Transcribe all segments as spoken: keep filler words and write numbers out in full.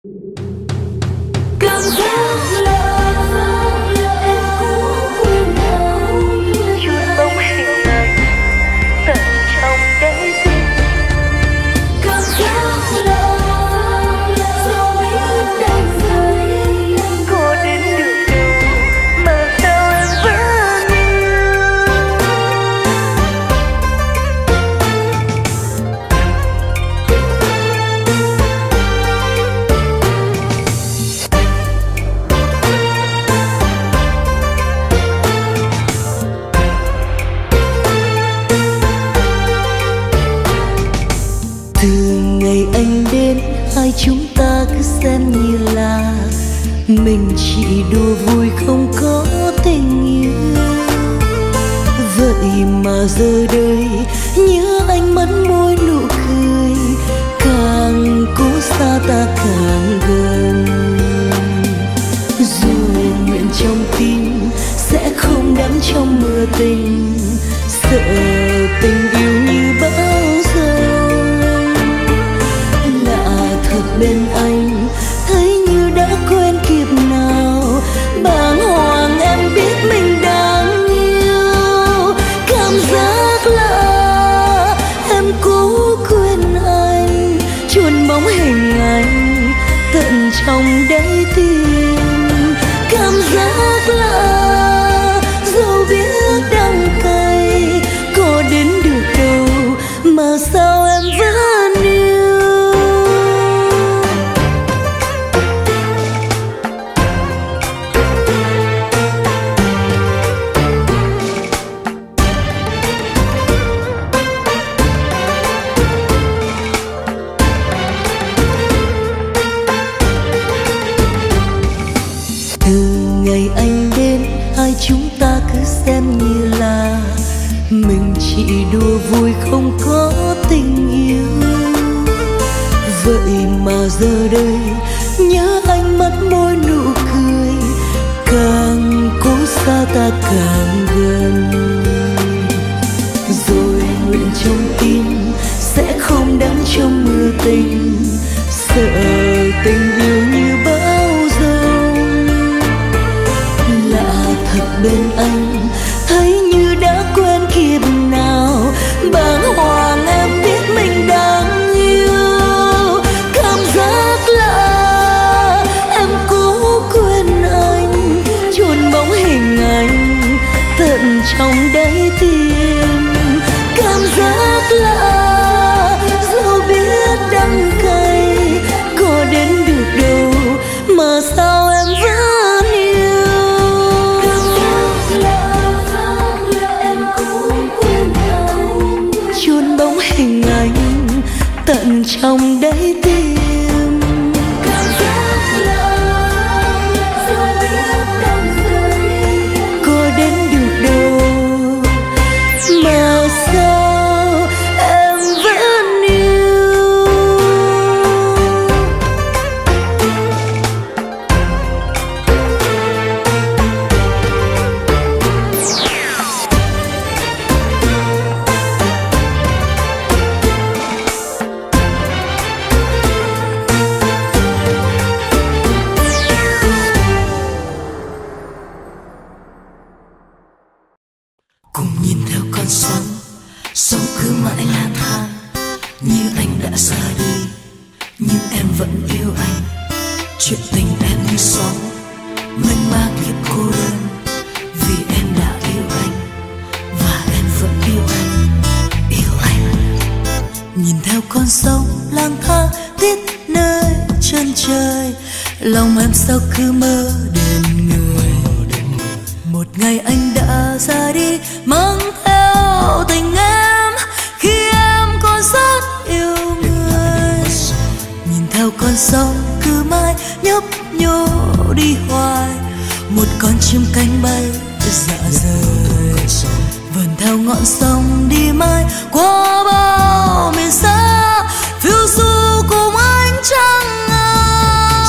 Cảm giác là em cũng quên anh, chút bóng hình ảnh tận trong đáy tim. Cảm giác là dấu biết đang rơi, có đến được đâu mà sao em vẫn yêu. Từ ngày anh đến, hai chúng ta cứ xem như là mình chỉ đùa vui không có tình yêu. Vậy mà giờ đây nhớ anh mắt môi nụ cười, càng cố xa ta càng gần. Rồi nguyện trong tim sẽ không đắm trong mưa tình, sợ tình yêu như bão giông. Lạ thật bên anh thấy như đã quen kiếp nào, bàng hoàng em biết mình đang yêu. Cảm giác là em cố quên anh, chuồn bóng hình ảnh tận trong đáy tim. Cảm giác là dẫu biết đắng cay, có đến được đâu mà sao em vẫn yêu. Từ ngày anh đến, hai chúng ta cứ xem như là mình chỉ đùa vui không có tình yêu. Vậy mà giờ đây nhớ anh mắt môi nụ cười, càng cố xa ta càng gần. Rồi nguyện trong tim sẽ không đắm trong mưa tình, sợ tình yêu như bão giông. Lạ thật bên anh thấy như đã quen kiếp nào, bàng hoàng em biết mình đang yêu. Cảm giác là em cố quên anh, chuồn bóng hình ảnh tận trong đáy tim. Cảm giác là dẫu biết đắng cay, có đến được đâu mà sao em vẫn yêu. Cảm giác là em cũng quên anh, chuồn bóng hình ảnh tận trong đáy tim. Cảm giác là dẫu biết đắng cay, có đến được đâu mà sao em vẫn yêu. Cùng nhìn theo con sóng, sóng cứ mãi lang thang. Như anh đã ra đi, nhưng em vẫn yêu anh. Chuyện tình em như sóng, mênh mang kiếp cô đơn. Vì em đã yêu anh, và em vẫn yêu anh, yêu anh. Nhìn theo con sóng lang thang tít nơi chân trời, lòng em sao cứ mơ đến người. Một ngày anh đã ra đi, mang theo tình em khi em còn rất yêu người. Nhìn theo con sóng cứ mãi nhấp nhô đi hoài, một con chim cánh bay dạ rời. Vườn theo ngọn sông đi mãi qua bao miền xa, phiêu du cùng ánh trăng ngời.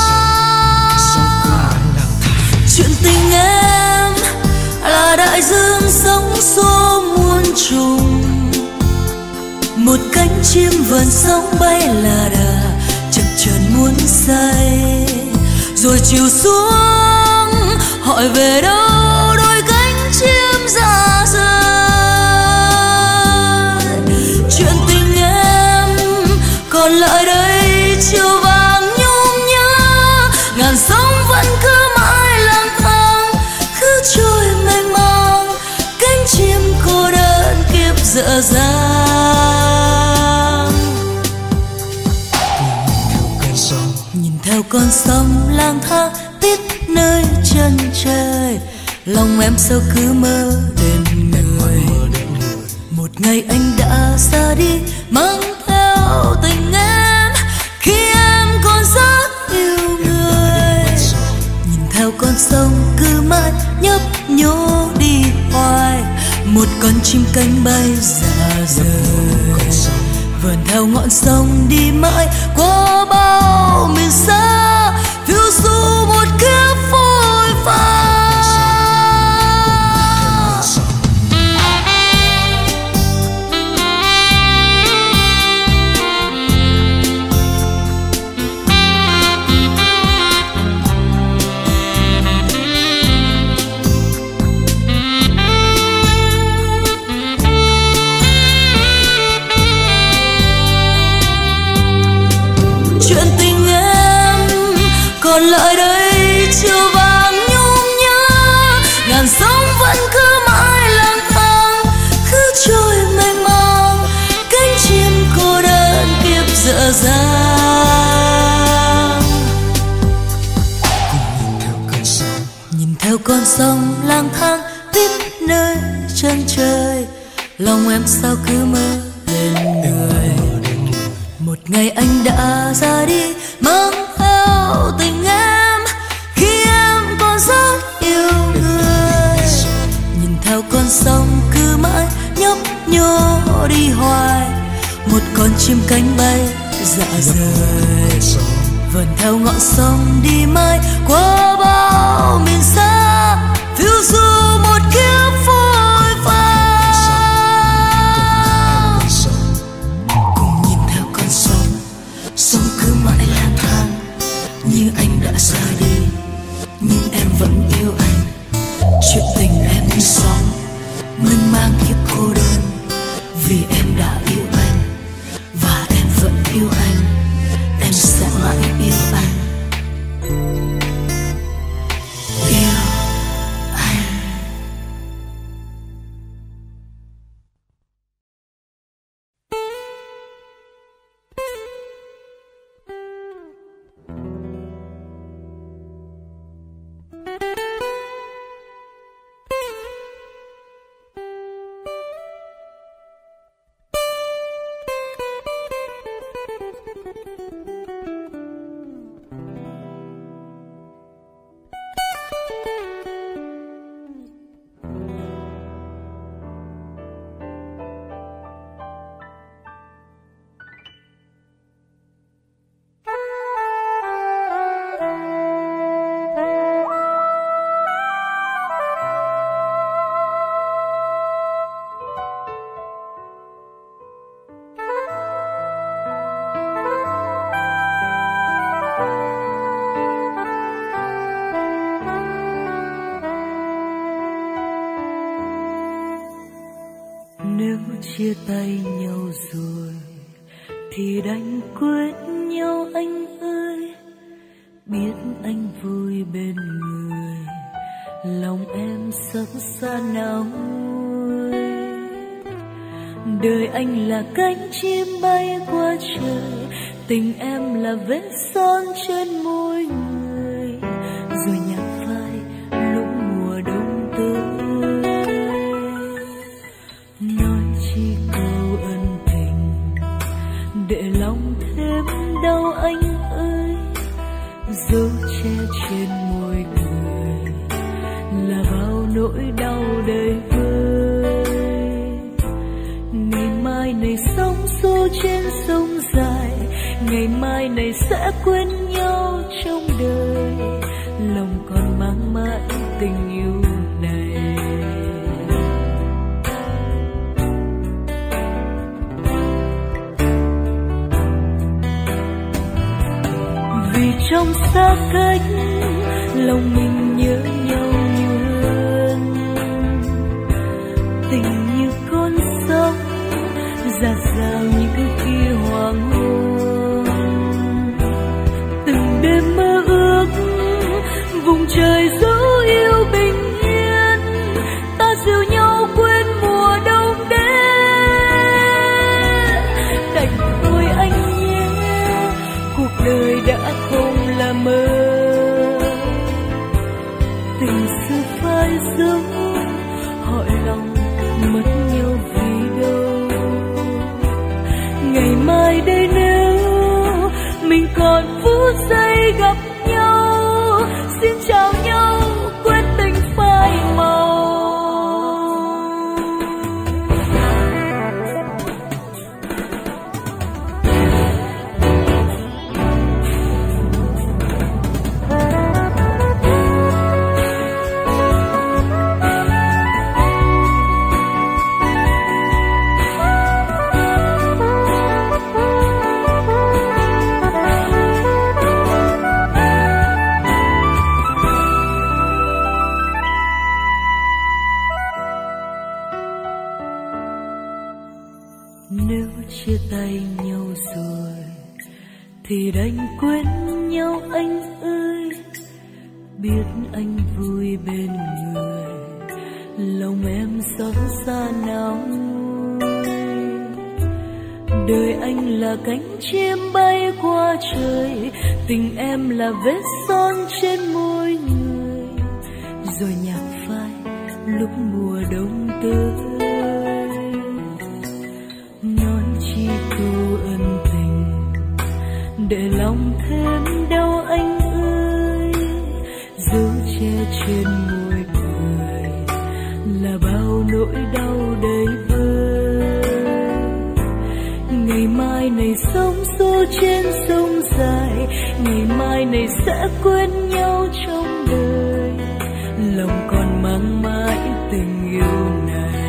Chuyện tình em là đại dương sóng xô muôn trùng, một cánh chim vờn sóng bay là đà chập chờn muốn say. rồi chiều xuống hỏi về đâu đôi cánh chim ra rơi. Chuyện tình em còn lại đây chiều vàng nhung nhớ, ngàn sóng vẫn cứ mãi lang thang cứ trôi mênh mang, cánh chim cô đơn kiếp dở dang. Nhìn theo con sông lang thang tít nơi chân trời, lòng em sao cứ mơ đến người. Một ngày anh đã ra đi mang theo tình em, khi em còn rất yêu người. Nhìn theo con sông cứ mãi nhấp nhô đi hoài, một con chim cánh bay ra rời. Vườn theo ngọn sông đi mãi qua bao miền xa, phiêu du một kiếp phôi phai. Chuyện tình em còn lại đây chiều vàng nhung nhớ, ngàn sóng vẫn cứ mãi lang thang cứ trôi mênh mang, cánh chim cô đơn kiếp dở dang. Nhìn theo con sông lang thang tít nơi chân trời, lòng em sao cứ mơ lên người. Một ngày anh đã ra đi mang theo tình em, khi em còn rất yêu người. Nhìn theo con sông cứ mãi nhấp nhô đi hoài, một con chim cánh bay dạ rời. Vườn theo ngọn sông đi mãi qua bao miền xa, phiêu du một kiếp phôi phai. Sông cứ mãi lang thang như anh đã ra đi, nhưng em vẫn yêu anh. Chuyện tình em như sóng mênh mang kiếp cô đơn, vì em đã yêu anh và em vẫn yêu anh. Em sẽ mãi yêu anh, yêu anh. Nếu chia tay nhau rồi thì đành quên nhau anh ơi. Biết anh vui bên người, lòng em xót xa nào nguôi. Đời anh là cánh chim bay qua trời, tình em là vết son trên môi người. Rồi nhạc phai lúc mùa đông tới, nói chi câu ân tình để lòng thêm đau anh ơi. Dấu che trên môi cười là bao nỗi đau đời vơi. Ngày mai này sóng xô trên sông dài, ngày mai này sẽ quên nhau trong đời. Lòng còn mang mãi tình yêu này. Vì trong xa cách, lòng mình nhớ nhau nhiều hơn. Tình như con sóng dạt dào như khi hoàng hôn. Từng đêm mơ ước vùng trời dấu yêu bình yên, ta dìu nhau quên mùa đông đến. Đành thôi anh nhé, cuộc đời đã không là mơ. Tình xưa phai dấu, hỏi lòng mất nhau vì đâu. Ngày mai đây nếu mình còn phút giây gặp nhau, xin chào nhau quên tình phai màu. Nếu chia tay nhau rồi thì đành quên nhau anh ơi. Biết anh vui bên người, lòng em xót xa nào nguôi. Đời anh là cánh chim bay qua trời, tình em là vết son trên môi người. Rồi nhạc phai lúc mùa đông tới, nói chi câu ân tình để lòng thêm đau anh ơi. Dấu che trên môi cười là bao nỗi đau đầy vơi. Ngày mai này sóng xô trên sông dài, ngày mai này sẽ quên nhau trong đời. Lòng còn mang mãi tình yêu này.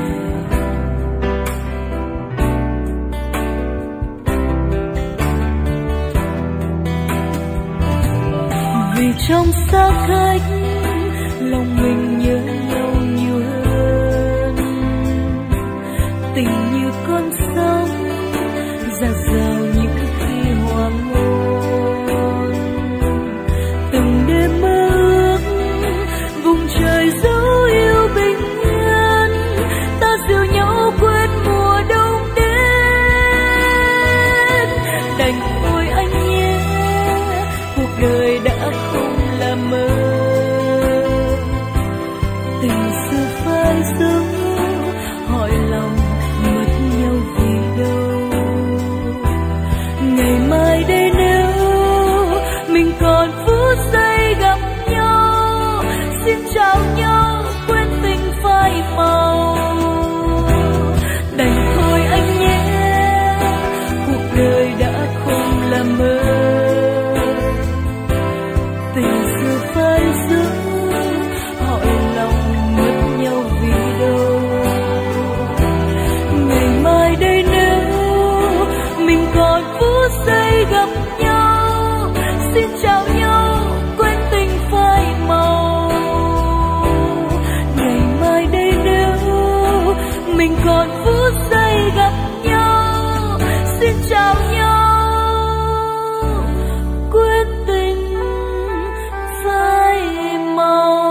Vì trong xa cách, lòng mình nhớ nhau nhiều hơn. Tình như con sóng dạt dào những khi hoàng hôn. Từng đêm mơ ước vùng trời dấu yêu bình yên, ta dìu nhau quên mùa đông đến. Đành thôi anh nhé, cuộc đời đã không là mơ. Tình xưa phai dấu, hỏi lòng mất nhau vì đâu. Ngày mai đây nếu mình còn phút giây gặp nhau, xin chào nhau quên tình phai màu. Đành thôi anh nhé, cuộc đời đã không là mơ. Tình xưa phai dấu, hỏi lòng mất nhau vì đâu. Ngày mai đây nếu mình còn phút giây gặp nhau, xin chào nhau quên tình phai màu. Ngày mai đây nếu mình còn phút giây gặp nhau, xin chào nhau quên tình phai màu.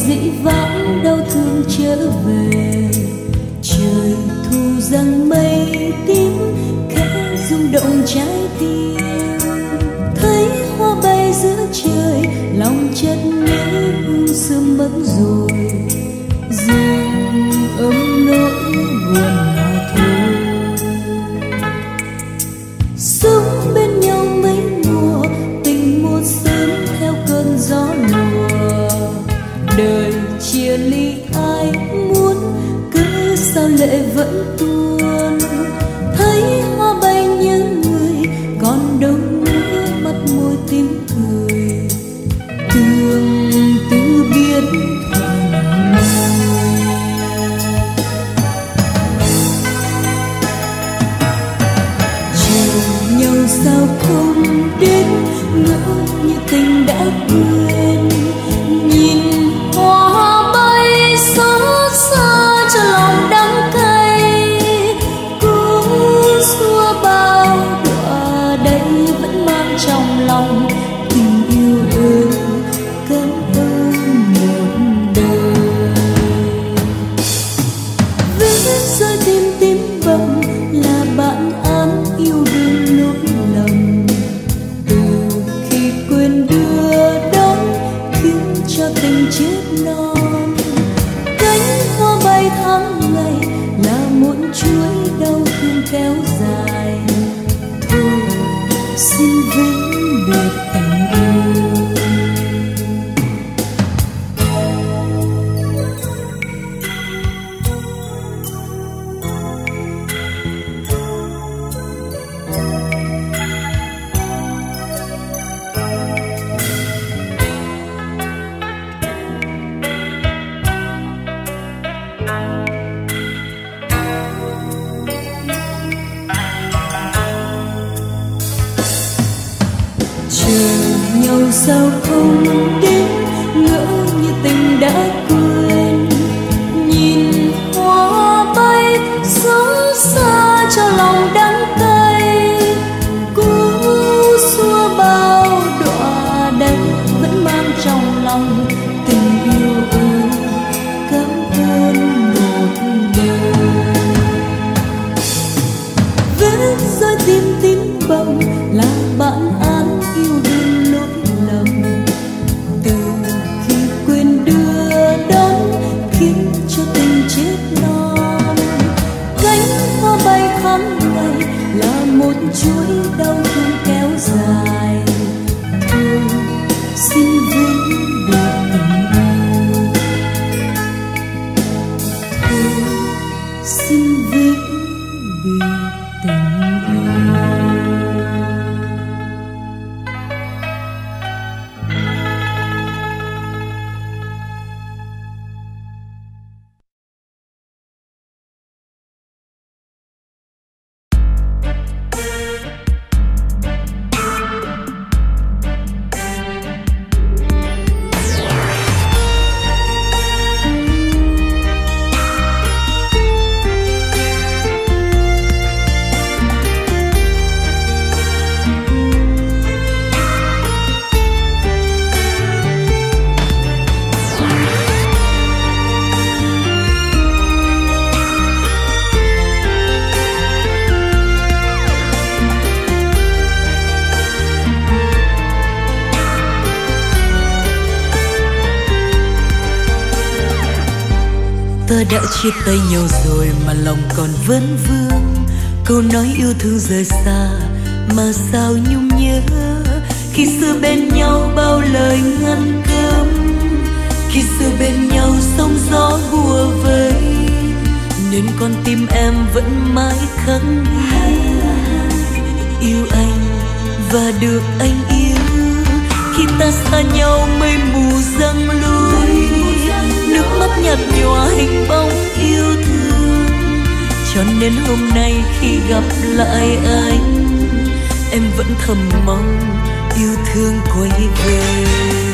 dĩ vãng đau thương trở về. Trời thu giăng mây tím khẽ rung động trái tim. Thấy hoa bay giữa trời, lòng chợt nhớ hương sớm mất rồi. Dừng ấm nỗi buồn mà thôi. Sống bên nhau mấy mùa, tình một sớm theo cơn gió lùa. Đời chia ly ai muốn, cứ sao lệ vẫn tuôn. Thấy hoa bay nhớ người, còn đâu nữa mắt môi tím cười. Tương tư biết thời nào. Chờ nhau sao không đến, ngỡ như tình đã quên. Nhìn hoa bay xót xa cho lòng đắng cay. Cố xua bao đọa đây vẫn mang trong lòng. Tình yêu ơi cảm ơn một đời. Vết rơi tim tím bầm là bản án yêu đương nỗi lầm. Từ khi quên đưa đón khiến cho tình chết non. Cánh hoa bay tháng ngày là muộn chuối đau thương kéo dài. Thôi xin vĩnh biệt tình yêu. Sao không đến, ngỡ như tình đã quên. Nhìn hoa bay xót xa cho lòng đắng cay. Cố xua bao đọa đây vẫn mang trong lòng. Tình yêu ơi cảm ơn một đời. Vết rơi tim tím bầm là bản án yêu đương nỗi lầm. Từ khi quên đưa đón khiến cho tình chết non. Cánh hoa bay tháng ngày là một chuỗi đau thương kéo dài. Thôi xin vĩnh biệt tình yêu. Thôi xin vĩnh biệt tình yêu. Ta đã chia tay nhau rồi mà lòng còn vấn vương. Câu nói yêu thương rời xa mà sao nhung nhớ. Khi xưa bên nhau bao lời ngăn cấm. Khi xưa bên nhau sóng gió bùa vây. Nên con tim em vẫn mãi khắc ghi. Yêu anh và được anh yêu. Khi ta xa nhau mây mù giăng lối. Nước mắt nhạt nhòa hình bóng yêu thương. Cho nên hôm nay khi gặp lại anh, em vẫn thầm mong yêu thương quay về.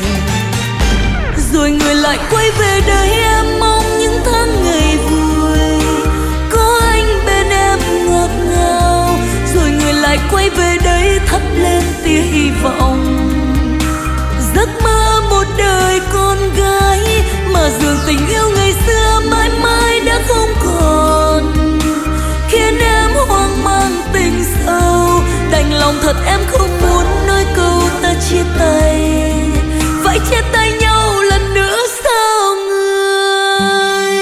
Rồi người lại quay về đây, em mong những tháng ngày vui có anh bên em ngọt ngào. Rồi người lại quay về đây thắp lên tia hy vọng. Giấc mơ một đời con gái mà dường tình yêu ngày xưa mãi mãi đã không còn, khiến em hoang mang tình sâu. Đành lòng thật em không muốn nói câu ta chia tay, phải chia tay nhau lần nữa sao người.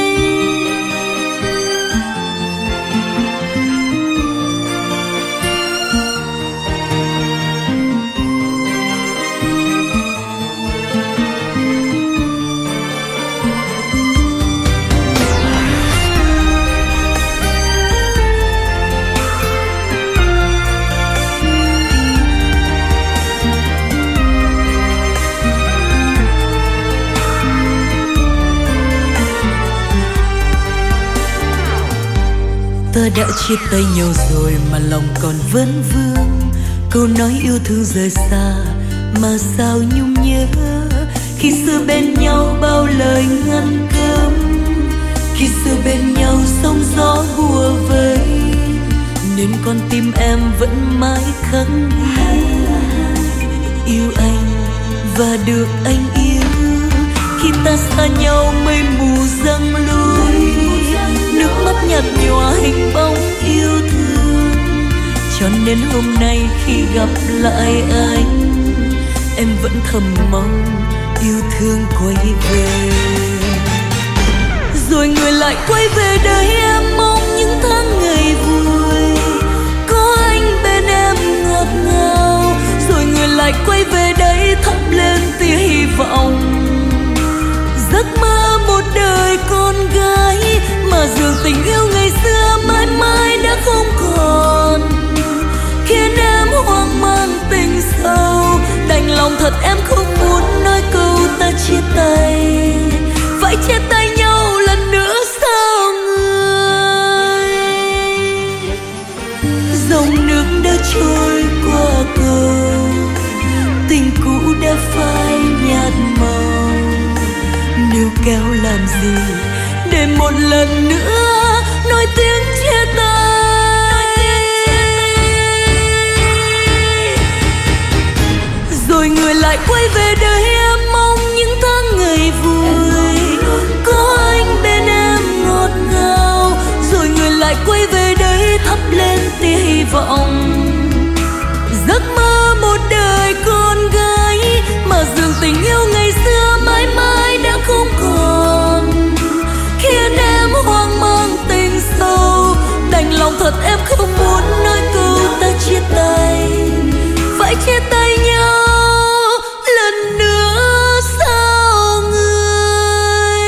Ta đã chia tay nhau rồi mà lòng còn vấn vương, câu nói yêu thương rời xa mà sao nhung nhớ. Khi xưa bên nhau bao lời ngăn cấm, khi xưa bên nhau sóng gió bùa vây, nên con tim em vẫn mãi khắc ghi yêu anh và được anh yêu. Khi ta xa nhau mây mù dâng lối, nước mắt nhạt nhòa hình bóng yêu thương. Cho nên hôm nay khi gặp lại anh, em vẫn thầm mong yêu thương quay về. Rồi người lại quay về đây, em mong những tháng ngày vui có anh bên em ngọt ngào. Rồi người lại quay về đây thắp lên tia hy vọng, giấc mơ một đời con gái. Mà dường tình yêu ngày xưa mãi mãi đã không còn, khiến em hoang mang tình sâu. Đành lòng thật em không muốn nói câu ta chia tay, phải chia tay nhau lần nữa sao người. Dòng nước đã trôi qua cầu, tình cũ đã phai nhạt màu. Níu kéo làm gì để một lần nữa nói tiếng chia tay. Rồi người lại quay về đây, em mong những tháng ngày vui có anh bên em ngọt ngào. Rồi người lại quay về đây thắp lên tia hy vọng, giấc mơ một đời con gái. Mà dường tình yêu ngày xưa mãi mãi đã không còn, khiến em hoang mang tình sâu. Đành lòng thật em không muốn nói câu ta chia tay, phải chia tay nhau lần nữa sao người.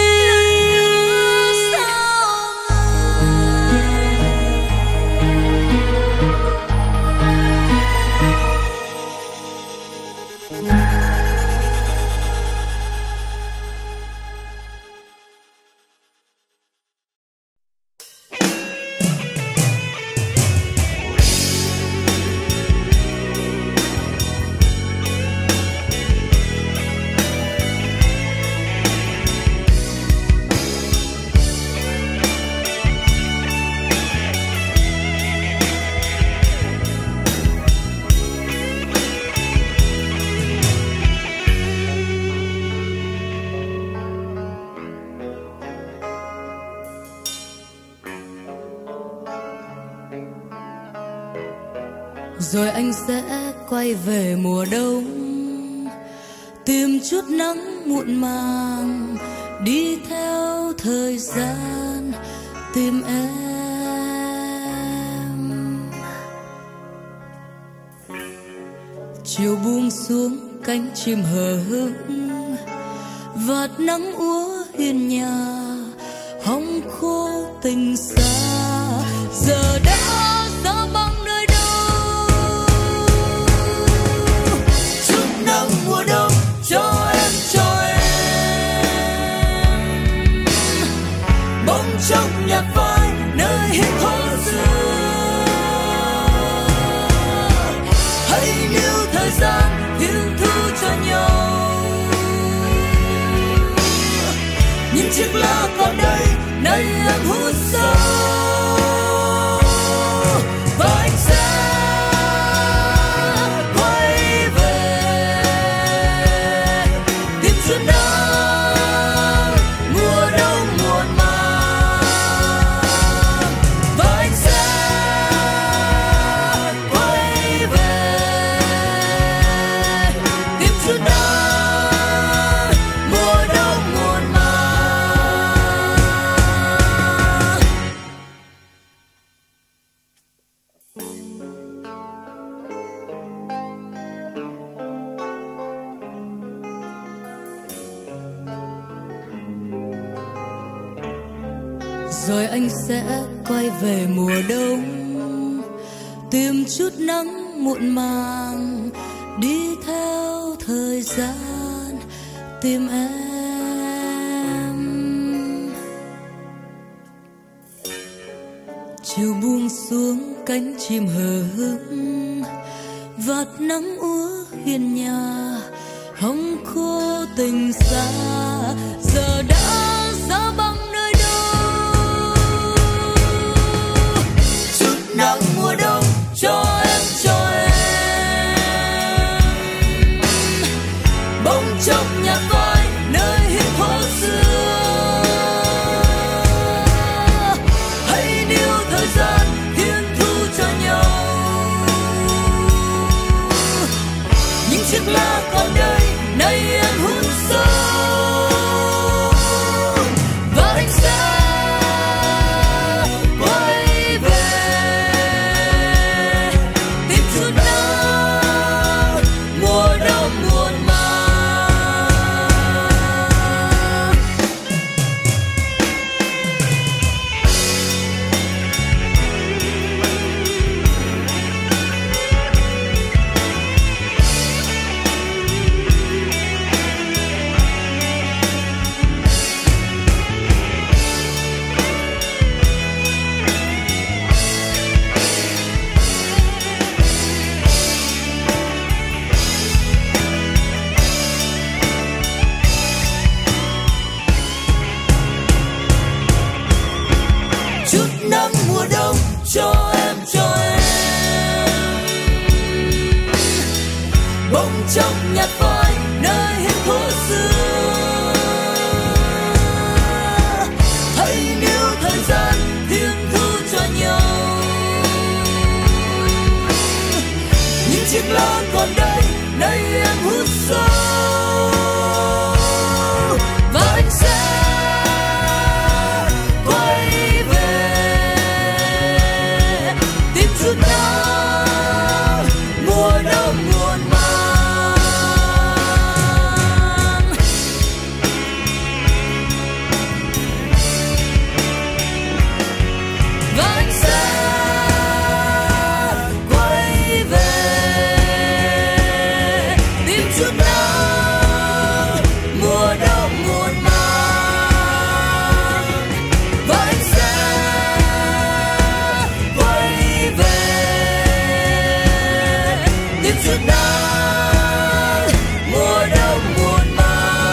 Rồi anh sẽ quay về mùa đông, tìm chút nắng muộn màng, đi theo thời gian tìm em. Chiều buông xuống cánh chim hờ hững, vạt nắng úa hiên nhà, hong khô tình xa. Giờ đã xa băng nơi đâu, chút nắng mùa đông cho em, cho em bóng trong nhạc phai nơi hít hô xưa. Hãy níu thời gian yêu thương cho nhau, những chiếc lá còn đây nay em hút sâu. Và anh sẽ quay về tìm chút nắng rồi anh sẽ quay về mùa đông, tìm chút nắng muộn màng, đi theo thời gian tìm em. Chiều buông xuống cánh chim hờ hững, vạt nắng úa hiên nhà, hồng khô tình xa giờ đã giá băng nơi đâu. Chút nắng mùa đông cho em, cho em bỗng chốc nhạt phai nơi hiên phố xưa. Hãy níu thời gian hiên thu cho nhau, những chiếc lá còn đây nay em hút sâu, và anh sẽ quay về tìm chút nắng mùa đông muộn màng. Chút nắng mùa đông cho em, cho em bỗng chốc nhạt phai nơi hiên phố xưa. Hãy níu thời gian hiên thu cho nhau, những chiếc lá còn đây nay em hút sâu, và anh sẽ chút nắng mùa đông muộn màng. Và anh sẽ quay về tìm chút nắng mùa đông muộn màng. Và anh sẽ quay về tìm chút nắng mùa đông muộn màng.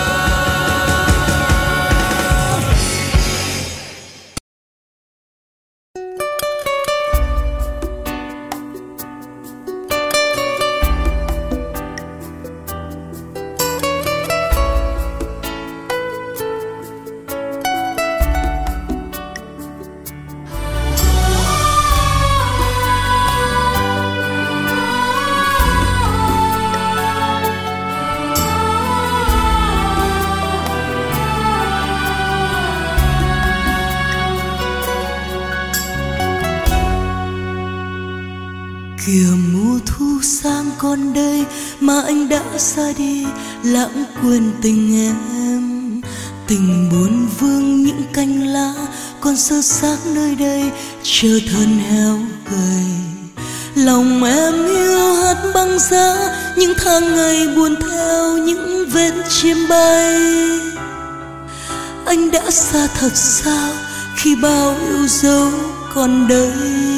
Kìa mùa thu sang còn đây mà anh đã ra đi, lãng quên tình em. Tình buồn vương những cành lá còn sơ xác nơi đây, chờ thân héo gầy. Lòng em yêu hát băng giá, những tháng ngày buồn theo những vết chim bay. Anh đã xa thật sao khi bao yêu dấu còn đây.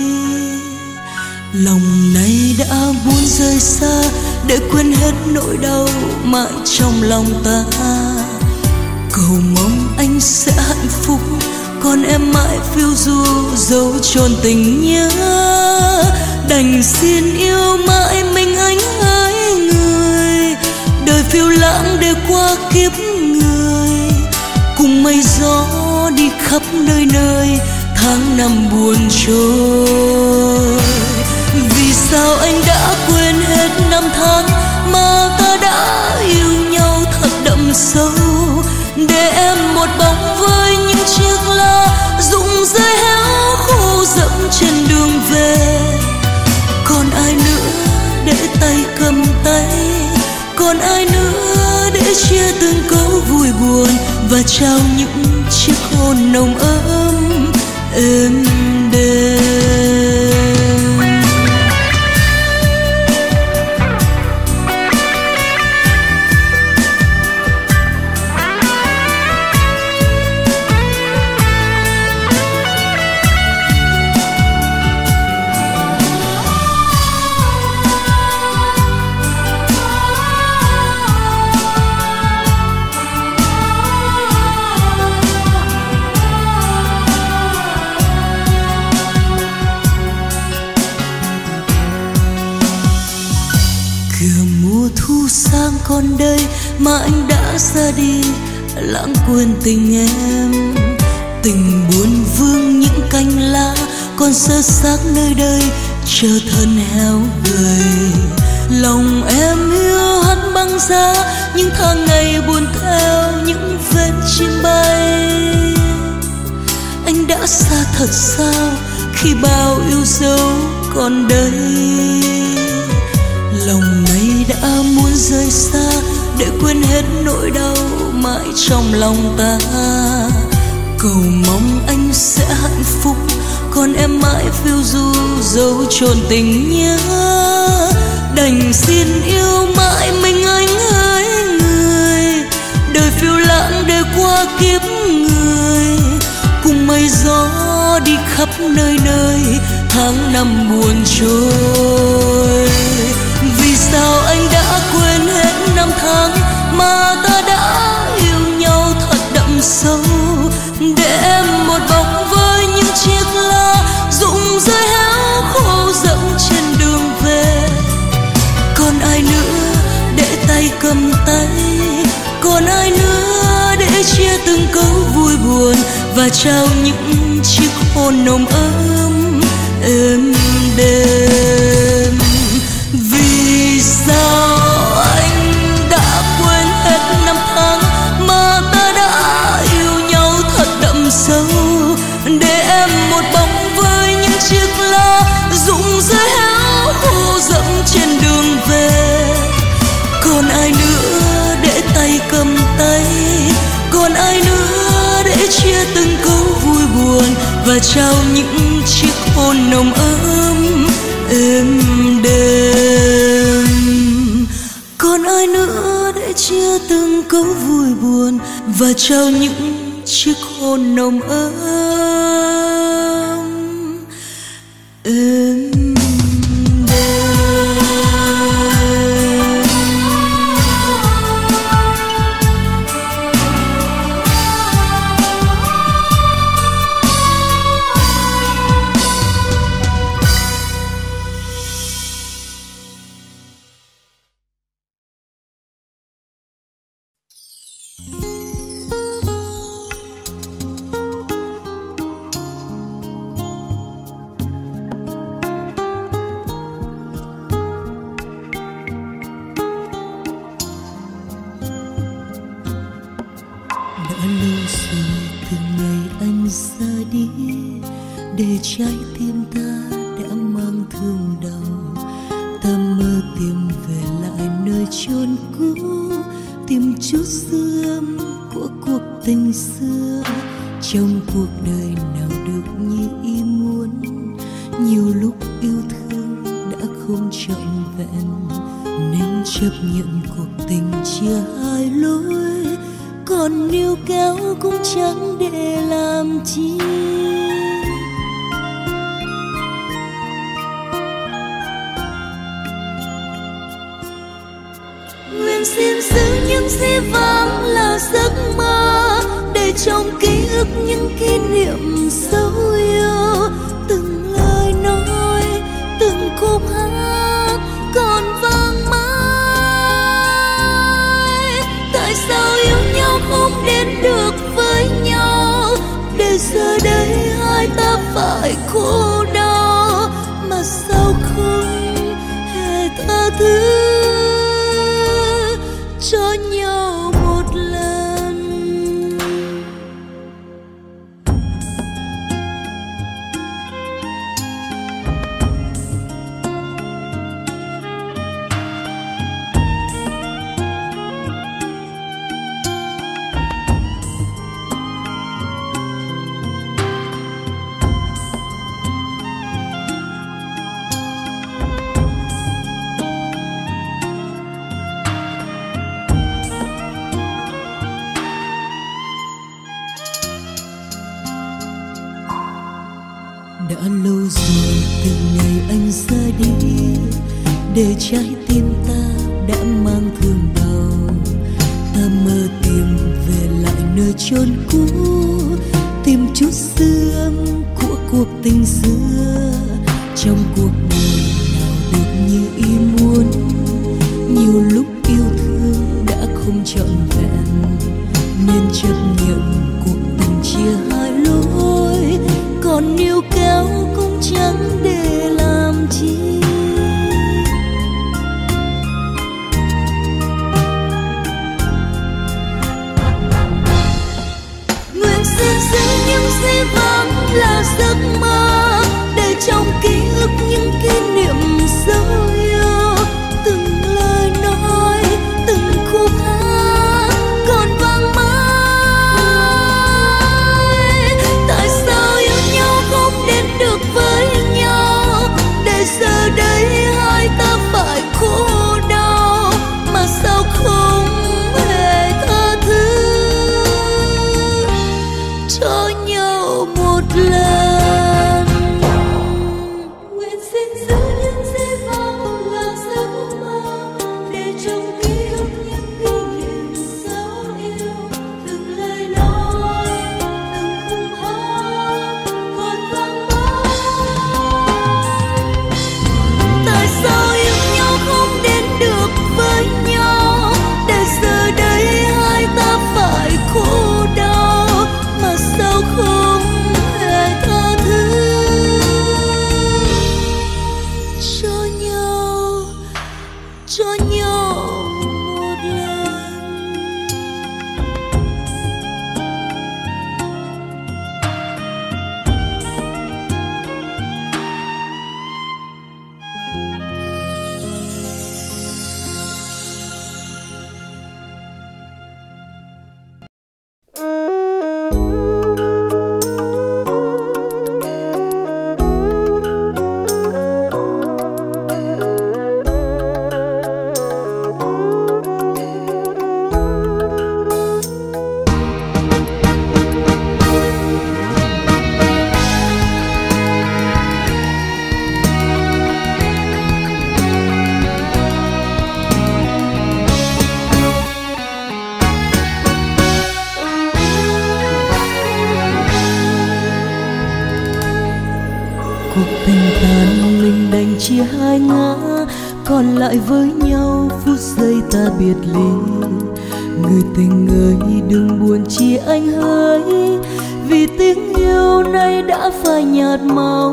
Lòng này đã muốn rời xa để quên hết nỗi đau mãi trong lòng ta. Cầu mong anh sẽ hạnh phúc, còn em mãi phiêu du dấu chôn tình nhớ. Đành xin yêu mãi mình anh hai người, đời phiêu lãng để qua kiếp người. Cùng mây gió đi khắp nơi nơi, tháng năm buồn trôi. Vì sao anh đã quên hết năm tháng mà ta đã yêu nhau thật đậm sâu, để em một bóng với những chiếc lá rụng rơi héo khô dẫm trên đường về. Còn ai nữa để tay cầm tay, còn ai nữa để chia từng câu vui buồn và trao những chiếc hôn nồng ấm. êm đềm. Còn đây mà anh đã ra đi, lãng quên tình em. Tình buồn vương những cành lá, còn sơ xác nơi đây chờ thân héo gầy. Lòng em hiu hắt băng giá, những tháng ngày buồn theo những vết chim bay. Anh đã xa thật sao khi bao yêu dấu còn đây. Lòng này đã muốn rời xa để quên hết nỗi đau mãi trong lòng ta. Cầu mong anh sẽ hạnh phúc, còn em mãi phiêu du dấu chôn tình nhớ. Đành xin yêu mãi mình anh hỡi người, đời phiêu lãng để qua kiếp người. Cùng mây gió đi khắp nơi nơi, tháng năm buồn trôi. Vì sao anh đã quên hết năm tháng mà ta đã yêu nhau thật đậm sâu, để em một bóng với những chiếc lá rụng rơi héo khô rẫm trên đường về. Còn ai nữa để tay cầm tay, còn ai nữa để chia từng câu vui buồn và trao những chiếc hôn nồng ấm êm đềm. Vì sao anh đã quên hết năm tháng mà ta đã yêu nhau thật đậm sâu, để em một bóng với những chiếc lá rụng rơi héo khô rẫm trên đường về. Còn ai nữa để tay cầm tay, còn ai nữa để chia từng câu vui buồn và trao những chiếc hôn nồng ấm êm đềm. Còn ai nữa để chia từng câu vui buồn và trao những chiếc hôn nồng ấm êm đềm. Để trái tim ta đã mang thương đau, ta mơ tìm về lại nơi chốn cũ, tìm chút dư âm của cuộc tình xưa. Trong cuộc đời nào được như ý muốn, nhiều lúc yêu thương đã không trọn vẹn, nên chấp nhận cuộc tình chia hai lối, còn níu kéo cũng chẳng để làm chi. Nguyện xin giữ những gì vang là giấc mơ, để trong ký ức những kỷ niệm sâu yêu. Từng lời nói, từng khúc hát còn vang mãi. Tại sao yêu nhau không đến được với nhau, để giờ đây hai ta phải khổ đau, mà sao không hề tha thứ cho nhau một lần. lâu rồi từ ngày anh ra đi, để trái tim ta đã mang thương đau. Ta mơ tìm về lại nơi chốn cũ, tìm chút dư âm của cuộc tình xưa. Trong cuộc đời nào được như ý muốn, nhiều lúc yêu thương đã không trọn vẹn, nên chấp nhận cuộc tình chia hai lối. Còn níu kéo cũng chẳng để làm chi. Nguyện xin giữ những gì vắng là giấc mơ, để trong ký ức những kỷ niệm dấu yêu. Từng lời nói, từng khúc hát còn vang mãi. Tại sao yêu nhau không đến được với nhau, để giờ đây hai ta phải khổ đau, mà sao không hề tha thứ cho nhau một lần. Nguyện xin giữ những gì vắng là giấc mơ, để trong ký ức những kỷ niệm dấu yêu. Từng lời nói, từng khung hát còn vang mãi. Tại sao yêu nhau không đến được với nhau, để giờ đây hai ta phải khổ đau, mà sao không hề tha thứ cho nhau, cho nhau một lần. Cuộc tình tan mình đành chia hai ngã, còn lại với nhau phút giây ta biệt ly. Người tình ơi đừng buồn chia anh hỡi, vì tiếng yêu nay đã phai nhạt màu.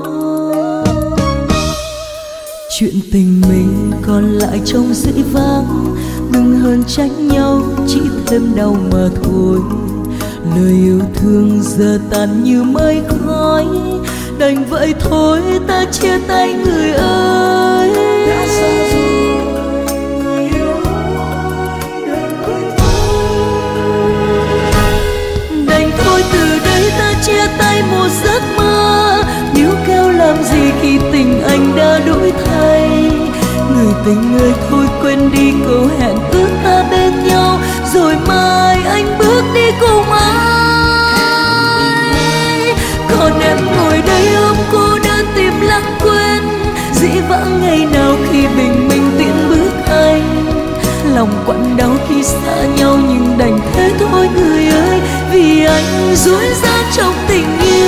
Chuyện tình mình còn lại trong dĩ vãng, đừng hờn trách nhau chỉ thêm đau mà thôi. Lời yêu thương giờ tan như mây khói, đành vậy thôi ta chia tay người ơi. Đã xa rồi người yêu ơi, đành thôi từ đây ta chia tay một giấc mơ. Níu kéo làm gì khi tình anh đã đổi thay. Người tình ơi thôi quên đi câu hẹn ước ta bên nhau, rồi mai anh bước đi cùng ai. Còn em ngồi đây ôm cô đơn tìm lãng quên dĩ vãng ngày nào khi bình minh tiễn bước anh. Lòng quặn đau khi xa nhau nhưng đành thế thôi người ơi, vì anh dối gian trong tình yêu.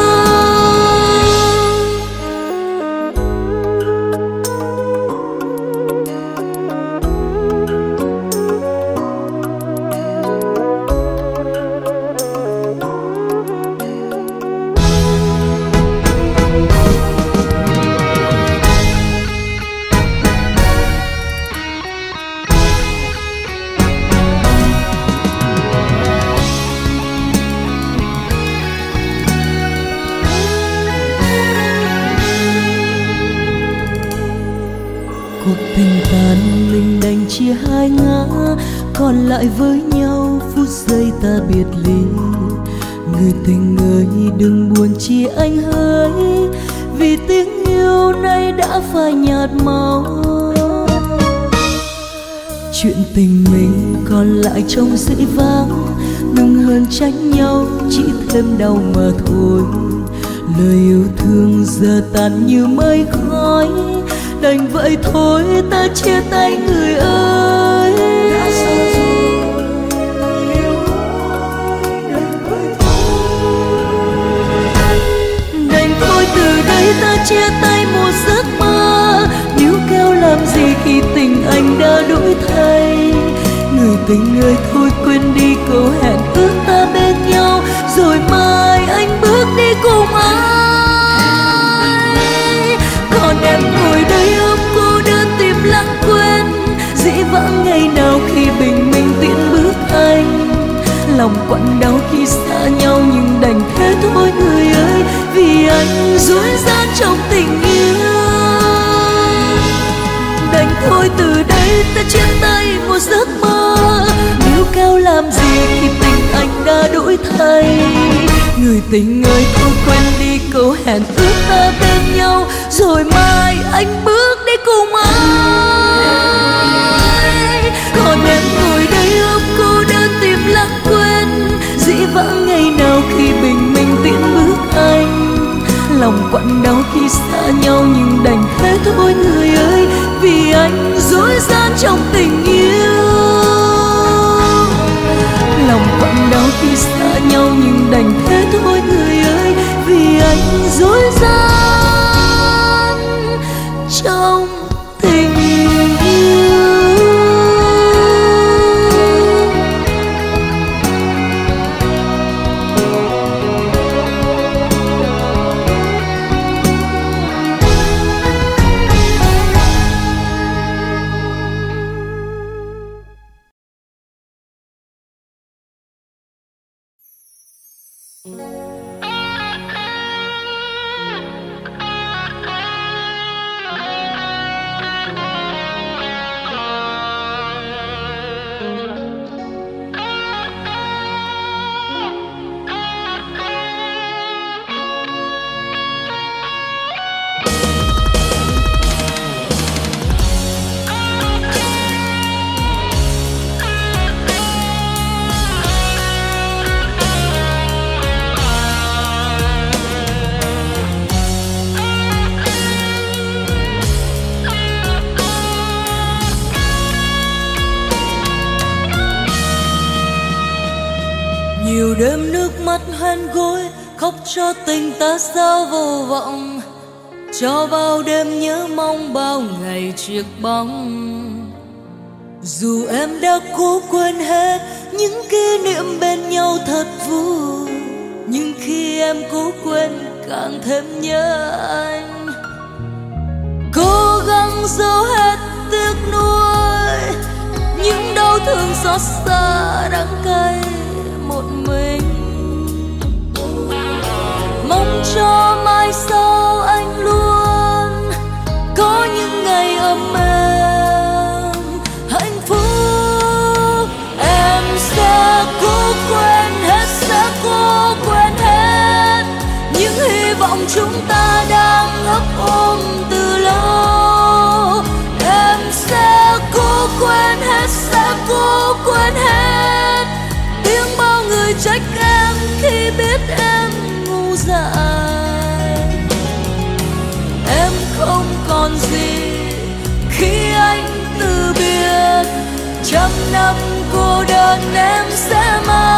Cuộc tình tan mình đành chia hai ngã, còn lại với nhau phút giây ta biệt ly. Người tình ơi đừng buồn chia anh hỡi, vì tiếng yêu nay đã phai nhạt màu. Chuyện tình mình còn lại trong dĩ vãng, đừng hờn trách nhau chỉ thêm đau mà thôi. lời yêu thương giờ tan như mây khói, đành vậy thôi ta chia tay người ơi. Đã xa rồi lời yêu ơi, đành vậy thôi. Đành thôi từ đây ta chia tay một giấc mơ, níu kéo làm gì khi tình anh đã đổi thay. Người tình ơi thôi quên đi câu hẹn ước ta bên nhau, rồi mai anh bước đi cùng ai. Còn em ngồi đây ôm cô đơn tìm lãng quên, dĩ vãng ngày nào khi bình minh tiễn bước anh. Lòng quặn đau khi xa nhau nhưng đành thế thôi người ơi, vì anh dối gian trong tình yêu. Đành thôi từ đây ta chia tay một giấc mơ, níu kéo làm gì khi tình anh đã đổi thay. Người tình ơi thôi quên đi câu hẹn ước ta bên nhau, rồi mai anh bước đi cùng ai. Còn em ngồi đây ôm cô đơn tìm lãng quên, dĩ vãng ngày nào khi bình minh tiễn bước anh. Lòng quặn đau khi xa nhau nhưng đành thế thôi người ơi, vì anh dối gian trong tình yêu. Lòng quặn đau khi xa nhau nhưng đành thế thôi người ơi, vì anh dối gian trong tình yêu. Nhiều đêm nước mắt hoen gối, khóc cho tình ta sao vô vọng, cho bao đêm nhớ mong bao ngày chiếc bóng. Dù em đã cố quên hết những kỷ niệm bên nhau thật vui, nhưng khi em cố quên càng thêm nhớ anh. Cố gắng giấu hết tiếc nuối, những đau thương xót xa đắng cay một mình. Mong cho mai sau anh luôn có những ngày ấm êm hạnh phúc. Em sẽ cố quên hết, sẽ cố quên hết những hy vọng chúng ta đang ấp ôm từ lâu. Em sẽ cố quên hết, sẽ cố quên hết tiếng bao người trách em khi biết em ngu dại. Em không còn gì khi anh từ biệt, trăm năm cô đơn em sẽ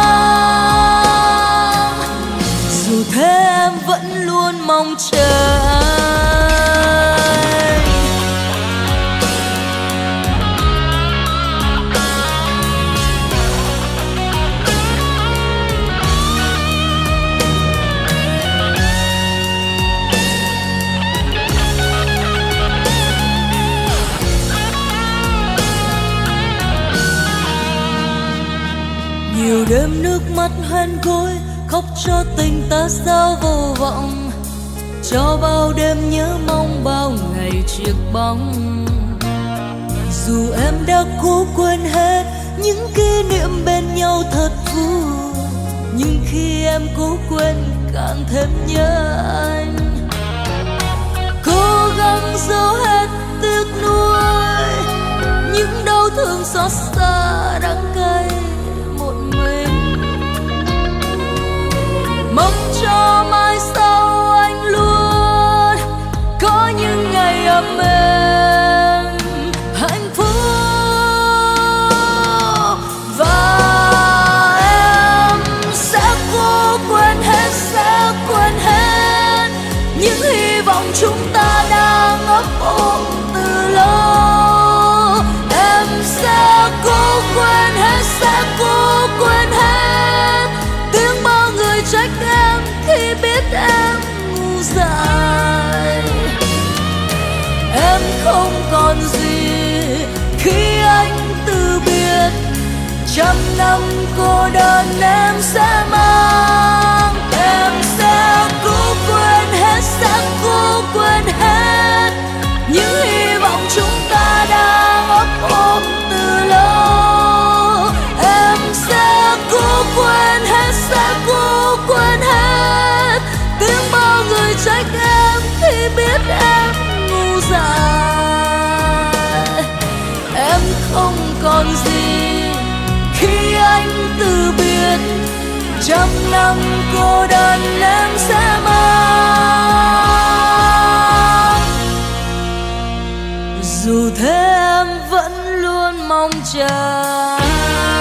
mang. Dù thế em vẫn luôn mong chờ anh. Nhiều đêm nước mắt hoen gối, khóc cho tình ta sao vô vọng, cho bao đêm nhớ mong bao ngày chiếc bóng. Dù em đã cố quên hết những kỷ niệm bên nhau thật vui, nhưng khi em cố quên càng thêm nhớ anh. Cố gắng giấu hết tiếc nuối, những đau thương xót xa đắng cay một mình. Mong cho mai sau anh còn gì khi anh từ biệt. Trăm năm cô đơn em sẽ mang, em sẽ cố quên hết, sẽ cố quên hết những hy vọng chúng ta đang ấp ôm từ lâu. Em sẽ cố quên hết, sẽ cố quên hết tiếng bao người trách em khi biết em ngu dại. Em không còn gì khi anh từ biệt. Trăm năm cô đơn em sẽ mang, dù thế em vẫn luôn mong chờ.